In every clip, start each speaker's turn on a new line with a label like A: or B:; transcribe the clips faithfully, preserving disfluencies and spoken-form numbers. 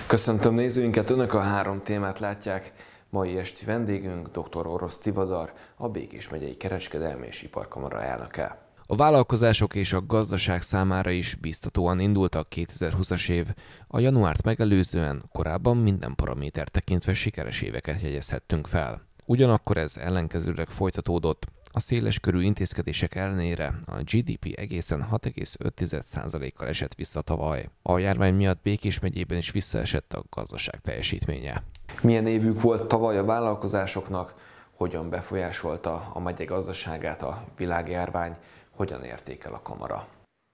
A: Köszöntöm nézőinket, Önök a három témát látják. Mai esti vendégünk dr. Orosz Tivadar, a Békés megyei Kereskedelmi és Iparkamara elnöke. A vállalkozások és a gazdaság számára is biztatóan indult a kétezer-húszas év. A januárt megelőzően korábban minden paraméter tekintve sikeres éveket jegyezhettünk fel. Ugyanakkor ez ellenkezőleg folytatódott. A széles körű intézkedések ellenére a gé dé pé egészen hat egész öt százalékkal esett vissza tavaly. A járvány miatt Békés megyében is visszaesett a gazdaság teljesítménye. Milyen évük volt tavaly a vállalkozásoknak, hogyan befolyásolta a megye gazdaságát a világjárvány, hogyan értékel a kamara?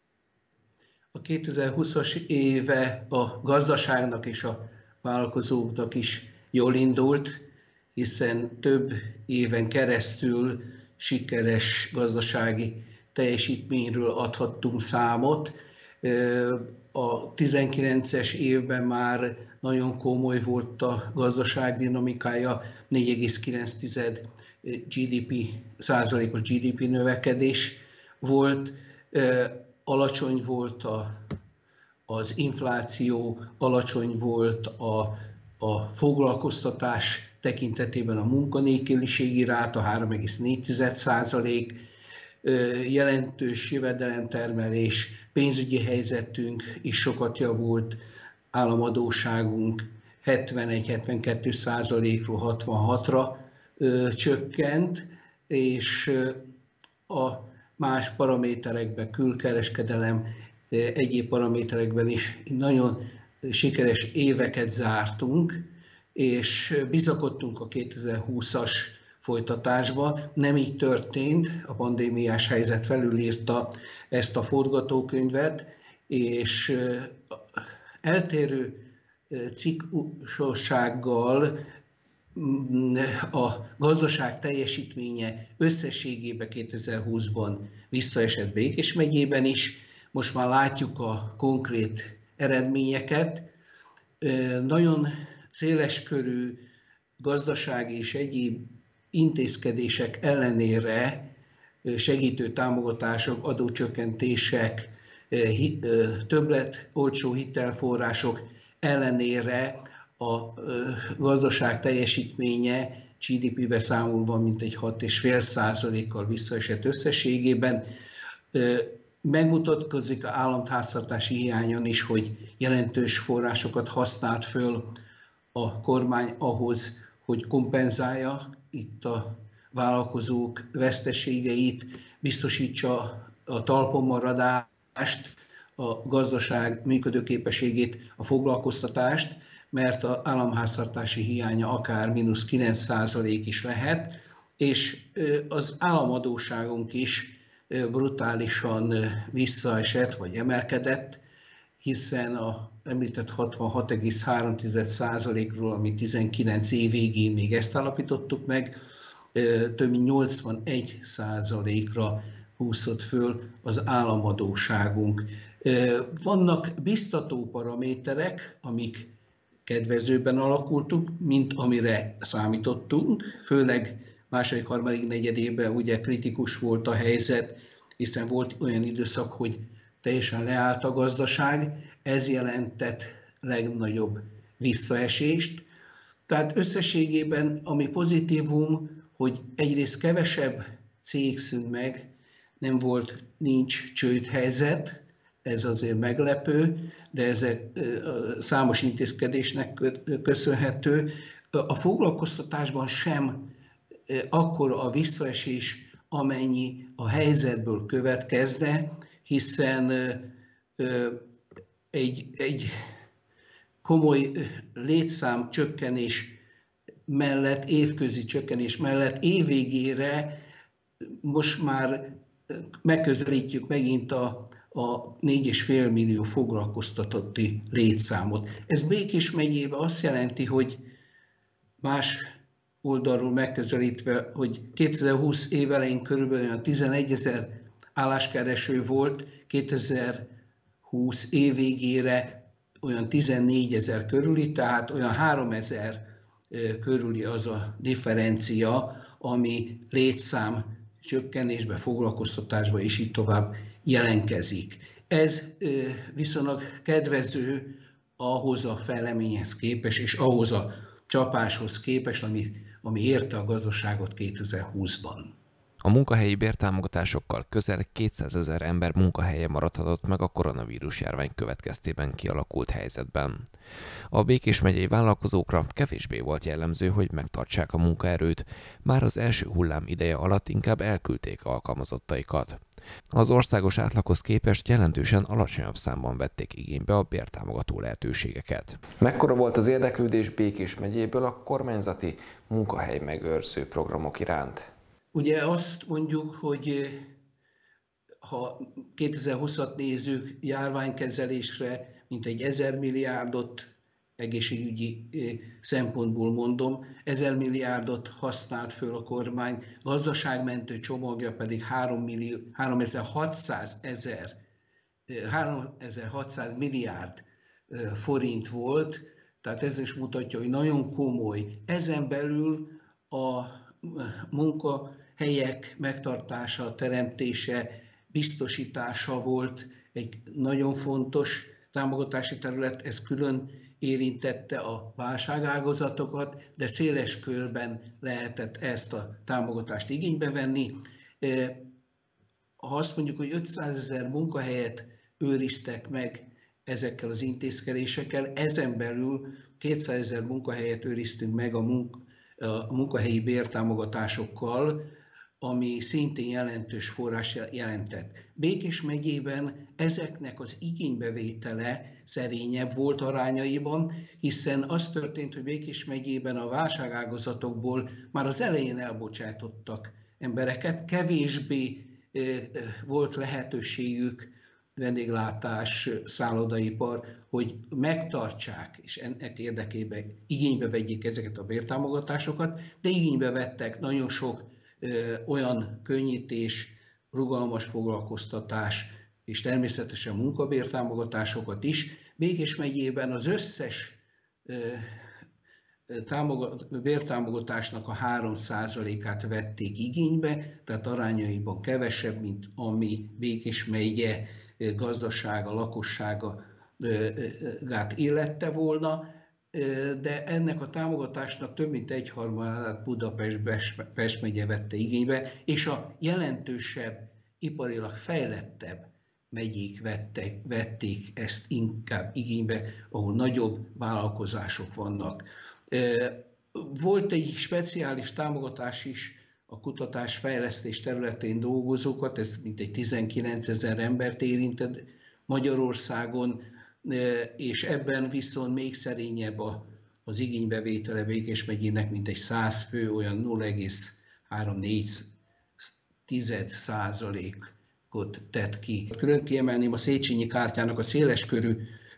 B: A kétezer-húszas éve a gazdaságnak és a vállalkozóknak is jól indult, hiszen több éven keresztül sikeres gazdasági teljesítményről adhattunk számot. A tizenkilences évben már nagyon komoly volt a gazdaság dinamikája, négy egész kilenc gé dé pé, százalékos gé dé pé növekedés volt, alacsony volt a, az infláció, alacsony volt a, a foglalkoztatás tekintetében a munkanélküliségi ráta három egész négy százalék, jelentős jövedelemtermelés, pénzügyi helyzetünk is sokat javult, államadósságunk hetvenegy-hetvenkettő százalékról hatvanhatra csökkent, és a más paraméterekben, külkereskedelem, egyéb paraméterekben is nagyon sikeres éveket zártunk, és bizakodtunk a kétezer-húszas folytatásba. Nem így történt, a pandémiás helyzet felülírta ezt a forgatókönyvet, és eltérő ciklusossággal a gazdaság teljesítménye összességében kétezer-húszban visszaesett Békés megyében is. Most már látjuk a konkrét eredményeket. Nagyon széleskörű gazdasági és egyéb intézkedések ellenére, segítő támogatások, adócsökkentések, többlet olcsó hitelforrások ellenére a gazdaság teljesítménye gé dé pé beszámolva mintegy hat egész öt százalékkal visszaesett összességében. Megmutatkozik államháztartási hiányon is, hogy jelentős forrásokat használt föl a kormány ahhoz, hogy kompenzálja itt a vállalkozók veszteségeit, biztosítsa a talpon maradást, a gazdaság működőképességét, a foglalkoztatást, mert az államháztartási hiánya akár mínusz kilenc százalék is lehet, és az államadósságunk is brutálisan visszaesett vagy emelkedett, hiszen a említett hatvanhat egész három százalékról, ami tizenkilenc év végén még ezt állapítottuk meg, több mint nyolcvanegy százalékra húzott föl az államadósságunk. Vannak biztató paraméterek, amik kedvezőben alakultunk, mint amire számítottunk, főleg második, harmadik negyedében ugye kritikus volt a helyzet, hiszen volt olyan időszak, hogy teljesen leállt a gazdaság, ez jelentett legnagyobb visszaesést. Tehát összességében ami pozitívum, hogy egyrészt kevesebb cég szűnt meg, nem volt, nincs csődhelyzet, ez azért meglepő, de ezek számos intézkedésnek köszönhető. A foglalkoztatásban sem akkora a visszaesés, amennyi a helyzetből következne, hiszen egy, egy komoly létszám csökkenés mellett, évközi csökkenés mellett évvégére most már megközelítjük megint a, a négy egész öt millió foglalkoztatotti létszámot. Ez Békés megyében azt jelenti, hogy más oldalról megközelítve, hogy kétezer-húsz év elején körülbelül olyan tizenegyezer álláskereső volt, kétezer-húsz év végére olyan tizennégyezer körüli, tehát olyan háromezer körüli az a differencia, ami létszám csökkenésbe, foglalkoztatásba és így tovább jelentkezik. Ez viszonylag kedvező ahhoz a fejleményhez képest, és ahhoz a csapáshoz képest, ami, ami érte a gazdaságot kétezer-húszban.
A: A munkahelyi bértámogatásokkal közel kétszázezer ember munkahelye maradhatott meg a koronavírus járvány következtében kialakult helyzetben. A Békés megyei vállalkozókra kevésbé volt jellemző, hogy megtartsák a munkaerőt, már az első hullám ideje alatt inkább elküldték alkalmazottaikat. Az országos átlaghoz képest jelentősen alacsonyabb számban vették igénybe a bértámogató lehetőségeket. Mekkora volt az érdeklődés Békés megyéből a kormányzati munkahely megőrző programok iránt?
B: Ugye azt mondjuk, hogy ha kétezer-húszat nézzük, járványkezelésre mintegy ezer milliárdot, egészségügyi szempontból mondom, ezer milliárdot használt föl a kormány, gazdaságmentő csomagja pedig háromezer-hatszáz milliárd forint volt, tehát ez is mutatja, hogy nagyon komoly. Ezen belül a munkahelyek megtartása, teremtése, biztosítása volt egy nagyon fontos támogatási terület, ez külön érintette a válságágazatokat, de széles körben lehetett ezt a támogatást igénybe venni. Ha azt mondjuk, hogy ötszázezer munkahelyet őriztek meg ezekkel az intézkedésekkel, ezen belül kétszázezer munkahelyet őriztünk meg a, munk a munkahelyi bértámogatásokkal, ami szintén jelentős forrás jelentett. Békés megyében ezeknek az igénybevétele szerényebb volt arányaiban, hiszen az történt, hogy Békés megyében a válságágazatokból már az elején elbocsátottak embereket, kevésbé volt lehetőségük, vendéglátás, szállodaipar, hogy megtartsák, és ennek érdekében igénybe vegyék ezeket a bértámogatásokat, de igénybe vettek nagyon sok ö, olyan könnyítés, rugalmas foglalkoztatás, és természetesen munkabértámogatásokat is. Békés megyében az összes ö, támogat, bértámogatásnak a három százalékát vették igénybe, tehát arányaiban kevesebb, mint ami Békés megye gazdasága, lakosságát illette volna, de ennek a támogatásnak több mint egyharmadát Budapest, Pest megye vette igénybe, és a jelentősebb, iparilag fejlettebb megyék vettek, vették ezt inkább igénybe, ahol nagyobb vállalkozások vannak. Volt egy speciális támogatás is a kutatás-fejlesztés területén dolgozókat, ez mintegy tizenkilencezer embert érintett Magyarországon, és ebben viszont még szerényebb az igénybevétele Békés megyének, mintegy száz fő, olyan nulla egész három-négy százalékot tett ki. Külön kiemelném a Széchenyi kártyának a széleskörű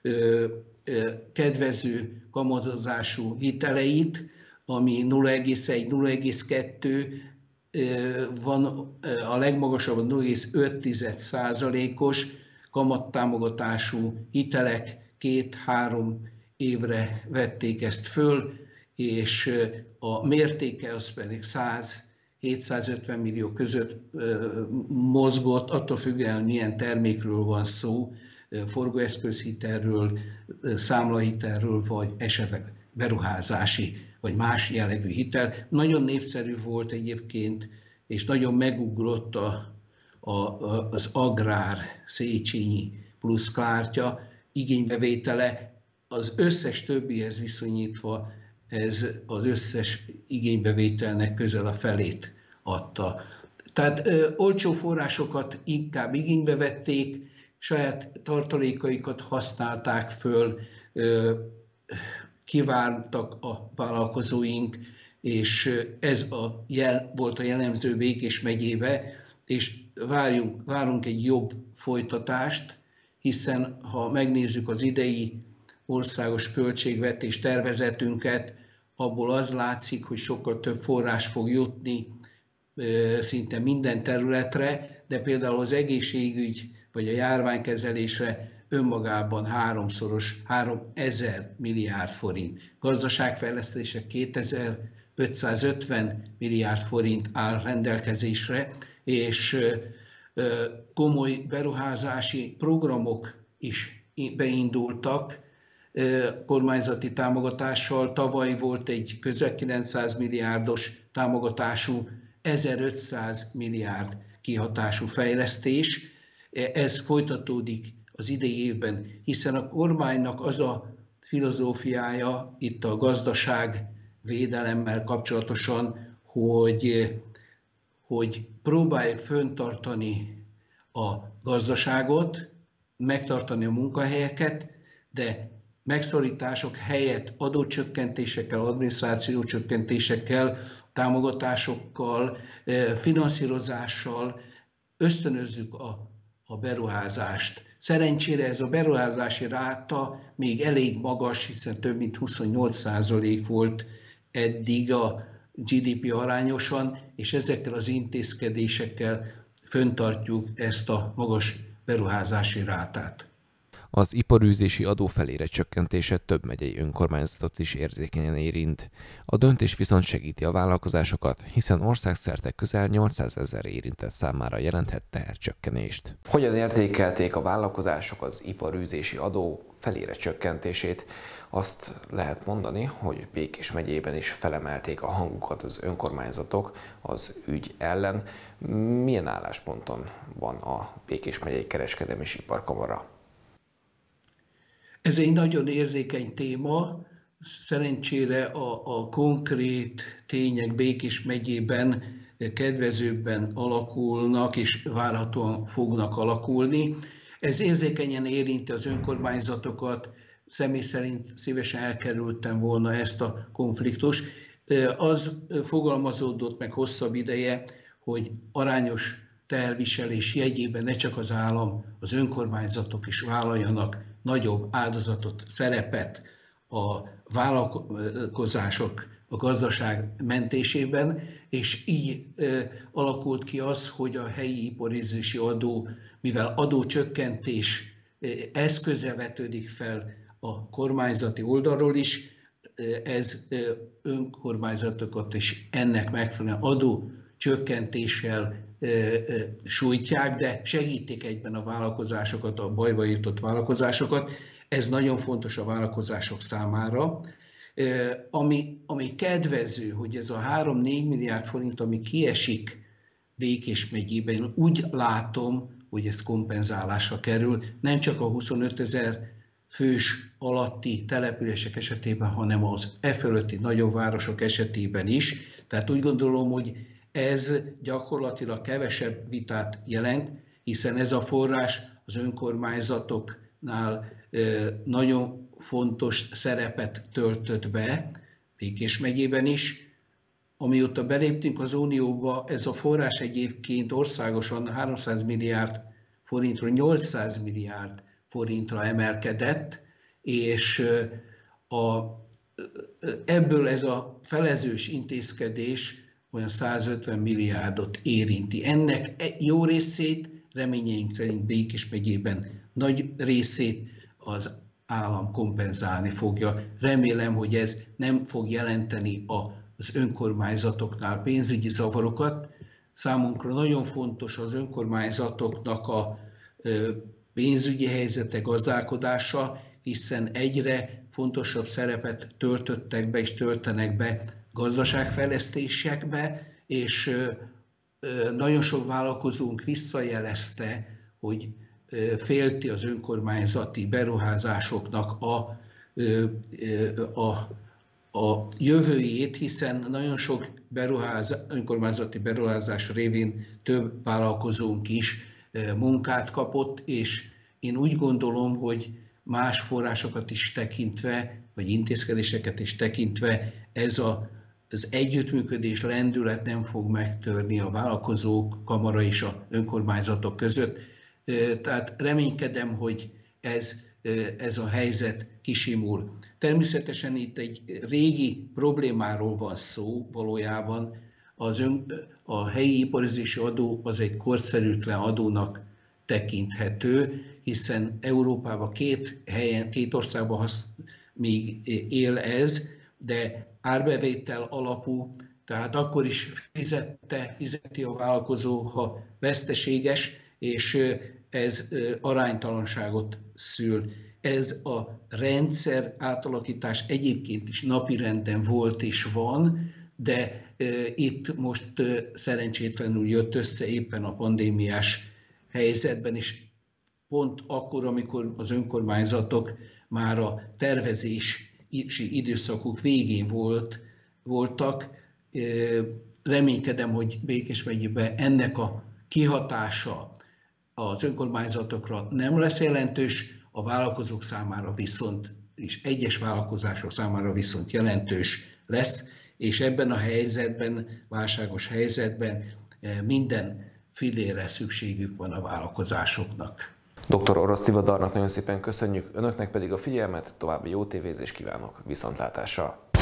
B: kedvező kamatozású hiteleit, ami nulla egész egy - nulla egész kettő van, a legmagasabb a nulla egész öt százalékos kamattámogatású hitelek két-három évre vették ezt föl, és a mértéke az pedig száz - hétszázötven millió között mozgott, attól függően, hogy milyen termékről van szó, forgóeszközhitelről, számlahitelről, vagy esetleg beruházási, vagy más jellegű hitel. Nagyon népszerű volt egyébként, és nagyon megugrott a, a, az agrár Széchenyi plusz kártya igénybevétele. Az összes többihez viszonyítva ez az összes igénybevételnek közel a felét adta. Tehát ö, olcsó forrásokat inkább igénybe vették, saját tartalékaikat használták föl, kivártak a vállalkozóink, és ez a jel, volt a jellemző Békés megyébe, és várjunk, várunk egy jobb folytatást, hiszen ha megnézzük az idei országos költségvetés tervezetünket, abból az látszik, hogy sokkal több forrás fog jutni szinte minden területre, de például az egészségügy vagy a járványkezelésre önmagában háromszoros, háromezer milliárd forint. Gazdaságfejlesztésre kétezer-ötszázötven milliárd forint áll rendelkezésre, és komoly beruházási programok is beindultak, kormányzati támogatással. Tavaly volt egy közel kilencszáz milliárdos támogatású, ezerötszáz milliárd kihatású fejlesztés. Ez folytatódik az idei évben, hiszen a kormánynak az a filozófiája itt a gazdaság védelemmel kapcsolatosan, hogy, hogy próbáljuk fenntartani a gazdaságot, megtartani a munkahelyeket, de megszorítások helyett adócsökkentésekkel, adminisztrációcsökkentésekkel, támogatásokkal, finanszírozással ösztönözzük a, a beruházást. Szerencsére ez a beruházási ráta még elég magas, hiszen több mint huszonnyolc százalék volt eddig a gé dé pé arányosan, és ezekkel az intézkedésekkel fenntartjuk ezt a magas beruházási rátát.
A: Az iparűzési adó felére csökkentése több megyei önkormányzatot is érzékenyen érint. A döntés viszont segíti a vállalkozásokat, hiszen országszerte közel nyolcszázezer érintett számára jelenthet tehercsökkenést. Hogyan értékelték a vállalkozások az iparűzési adó felére csökkentését? Azt lehet mondani, hogy Békés megyében is felemelték a hangukat az önkormányzatok az ügy ellen. Milyen állásponton van a Békés megyei kereskedelmi és iparkamara?
B: Ez egy nagyon érzékeny téma. Szerencsére a, a konkrét tények Békés megyében kedvezőbben alakulnak, és várhatóan fognak alakulni. Ez érzékenyen érinti az önkormányzatokat. Személy szerint szívesen elkerültem volna ezt a konfliktust. Az fogalmazódott meg hosszabb ideje, hogy arányos teherviselés jegyében ne csak az állam, az önkormányzatok is vállaljanak nagyobb áldozatot, szerepet a vállalkozások, a gazdaság mentésében, és így e, alakult ki az, hogy a helyi iparűzési adó, mivel adócsökkentés e, eszköze vetődik fel a kormányzati oldalról is, e, ez e, önkormányzatokat is ennek megfelelően adócsökkentéssel sújtják, de segítik egyben a vállalkozásokat, a bajba jutott vállalkozásokat. Ez nagyon fontos a vállalkozások számára. Ami, ami kedvező, hogy ez a három-négy milliárd forint, ami kiesik Békés megyében, úgy látom, hogy ez kompenzálásra kerül, nem csak a huszonötezer fős alatti települések esetében, hanem az e fölötti nagyobb városok esetében is. Tehát úgy gondolom, hogy ez gyakorlatilag kevesebb vitát jelent, hiszen ez a forrás az önkormányzatoknál nagyon fontos szerepet töltött be, Békés megyében is. Amióta beléptünk az Unióba, ez a forrás egyébként országosan háromszáz milliárd forintról nyolcszáz milliárd forintra emelkedett, és a, ebből ez a felezős intézkedés olyan százötven milliárdot érinti. Ennek jó részét, reményeink szerint Békés megyében nagy részét az állam kompenzálni fogja. Remélem, hogy ez nem fog jelenteni az önkormányzatoknál pénzügyi zavarokat. Számunkra nagyon fontos az önkormányzatoknak a pénzügyi helyzete, gazdálkodása, hiszen egyre fontosabb szerepet töltöttek be és töltenek be gazdaságfejlesztésekbe, és nagyon sok vállalkozónk visszajelezte, hogy félti az önkormányzati beruházásoknak a, a, a jövőjét, hiszen nagyon sok beruház, önkormányzati beruházás révén több vállalkozónk is munkát kapott, és én úgy gondolom, hogy más forrásokat is tekintve, vagy intézkedéseket is tekintve, ez a az együttműködés lendület nem fog megtörni a vállalkozók, kamara és a önkormányzatok között. Tehát reménykedem, hogy ez, ez a helyzet kisimul. Természetesen itt egy régi problémáról van szó valójában. Az ön, a helyi iparüzési adó az egy korszerűtlen adónak tekinthető, hiszen Európában két helyen, két országban hasz, még él ez, de árbevétel alapú, tehát akkor is fizette, fizeti a vállalkozó, ha veszteséges, és ez aránytalanságot szül. ez a rendszer átalakítás egyébként is napirenden volt és van, de itt most szerencsétlenül jött össze éppen a pandémiás helyzetben is, pont akkor, amikor az önkormányzatok már a tervezési időszakuk végén volt, voltak. Reménykedem, hogy Békés megyében ennek a kihatása az önkormányzatokra nem lesz jelentős, a vállalkozók számára viszont, és egyes vállalkozások számára viszont jelentős lesz, és ebben a helyzetben, válságos helyzetben minden fillérre szükségük van a vállalkozásoknak.
A: doktor Orosz Tivodarnak nagyon szépen köszönjük, önöknek pedig a figyelmet, további jó tévézést kívánok, viszontlátásra!